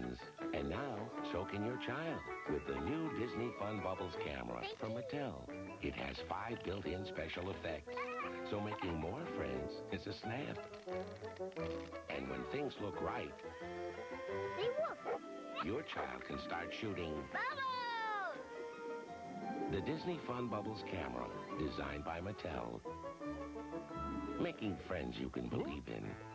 friends. And now, so can your child with the new Disney Fun Bubbles camera from Mattel. It has 5 built-in special effects, so making more friends is a snap. And when things look right, They work. your child can start shooting Bubbles! the Disney Fun Bubbles camera, designed by Mattel. Making friends you can believe in.